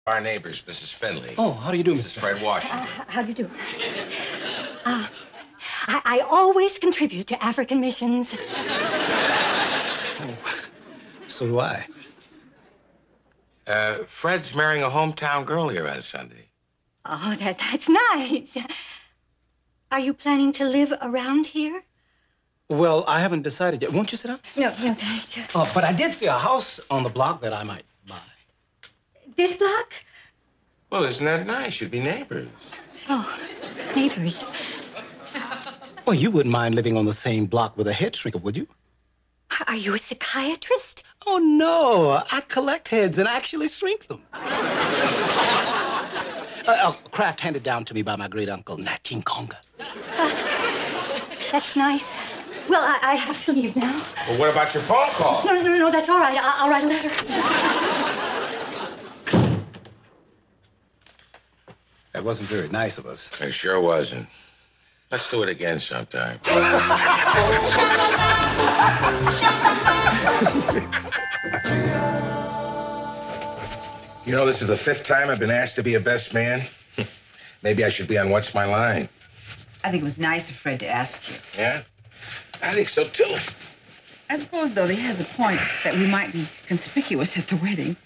Our neighbors, Mrs. Finley. Oh, how do you do, Mrs. Fred Washington. How do you do? I always contribute to African missions. Oh, so do I. Fred's marrying a hometown girl here on Sunday. Oh, that's nice. Are you planning to live around here? Well, I haven't decided yet. Won't you sit down? No, thank you. But I did see a house on the block that I might buy. This block? Well, isn't that nice? You'd be neighbors. Oh, neighbors. Well, you wouldn't mind living on the same block with a head shrinker, would you? Are you a psychiatrist? Oh, no. I collect heads and actually shrink them. A craft handed down to me by my great-uncle, Nat King Konga. That's nice. Well, I have to leave now. Well, what about your phone call? No, that's all right. I'll write a letter. That wasn't very nice of us. It sure wasn't. Let's do it again sometime. You know, this is the 5th time I've been asked to be a best man. Maybe I should be on What's My Line. I think it was nice of Fred to ask you. Yeah? I think so, too. I suppose, though, he has a point that we might be conspicuous at the wedding.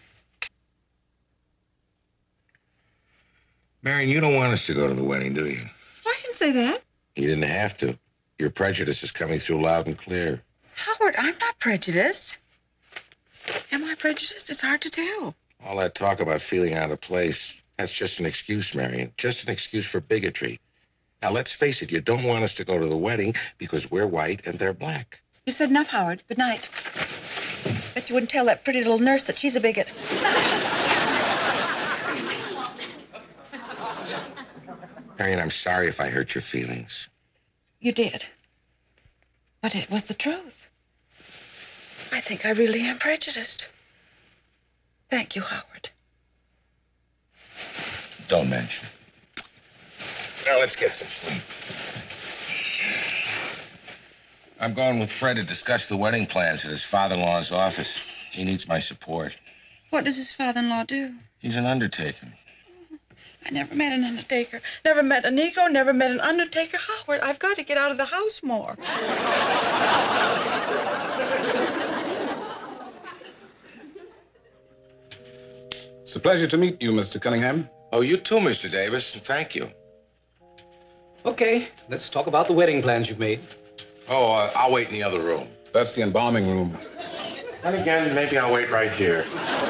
Marion, you don't want us to go to the wedding, do you? I didn't say that. You didn't have to. Your prejudice is coming through loud and clear. Howard, I'm not prejudiced. Am I prejudiced? It's hard to tell. All that talk about feeling out of place, that's just an excuse, Marion. Just an excuse for bigotry. Now, let's face it, you don't want us to go to the wedding because we're white and they're black. You said enough, Howard. Good night. Bet you wouldn't tell that pretty little nurse that she's a bigot. Marion, I'm sorry if I hurt your feelings. You did. But it was the truth. I think I really am prejudiced. Thank you, Howard. Don't mention it. Now, let's get some sleep. I'm going with Fred to discuss the wedding plans at his father-in-law's office. He needs my support. What does his father-in-law do? He's an undertaker. I never met an undertaker. Never met a Negro, never met an undertaker. Howard, I've got to get out of the house more. It's a pleasure to meet you, Mr. Cunningham. Oh, you too, Mr. Davis. Thank you. Okay, let's talk about the wedding plans you've made. Oh, I'll wait in the other room. That's the embalming room. And again, maybe I'll wait right here.